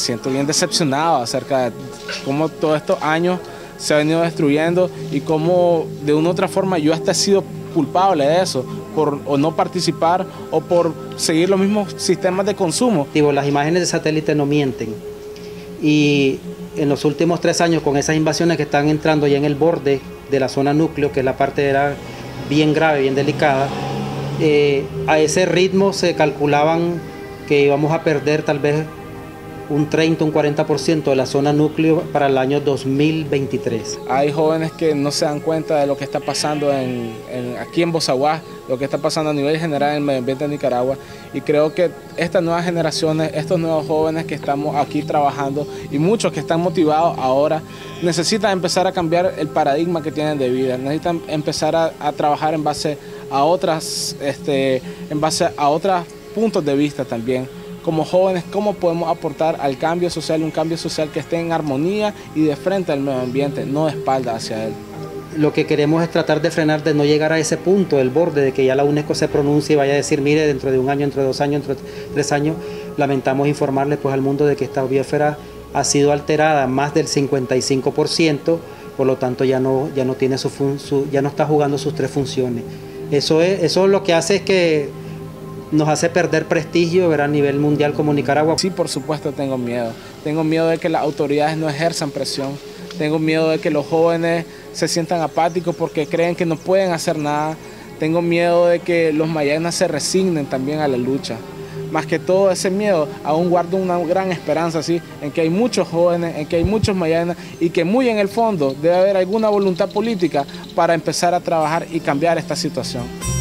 siento bien decepcionado acerca de cómo todos estos años se ha venido destruyendo y cómo de una u otra forma yo hasta he sido culpable de eso, por o no participar o por seguir los mismos sistemas de consumo. Las imágenes de satélite no mienten, y en los últimos 3 años, con esas invasiones que están entrando ya en el borde de la zona núcleo, que es la parte era bien grave, bien delicada, a ese ritmo se calculaban que íbamos a perder tal vez un 30, un 40% de la zona núcleo para el año 2023. Hay jóvenes que no se dan cuenta de lo que está pasando aquí en Bozaguá, lo que está pasando a nivel general en el medio ambiente de Nicaragua, y creo que estas nuevas generaciones, estos nuevos jóvenes que estamos aquí trabajando y muchos que están motivados ahora, necesitan empezar a cambiar el paradigma que tienen de vida, necesitan empezar a trabajar en base a otros puntos de vista también. Como jóvenes, cómo podemos aportar al cambio social, un cambio social que esté en armonía y de frente al medio ambiente, no de espalda hacia él. Lo que queremos es tratar de frenar, de no llegar a ese punto, el borde, de que ya la UNESCO se pronuncie y vaya a decir, mire, dentro de 1 año, dentro de 2 años, dentro de 3 años, lamentamos informarle pues al mundo de que esta biosfera ha sido alterada más del 55%, por lo tanto ya no tiene ya no está jugando sus 3 funciones. Eso lo que hace es que nos hace perder prestigio, ¿verdad?, a nivel mundial como Nicaragua. Sí, por supuesto tengo miedo. Tengo miedo de que las autoridades no ejerzan presión. Tengo miedo de que los jóvenes se sientan apáticos porque creen que no pueden hacer nada. Tengo miedo de que los mayanas se resignen también a la lucha. Más que todo ese miedo, aún guardo una gran esperanza, ¿sí?, en que hay muchos jóvenes, en que hay muchos mayanas y que muy en el fondo debe haber alguna voluntad política para empezar a trabajar y cambiar esta situación.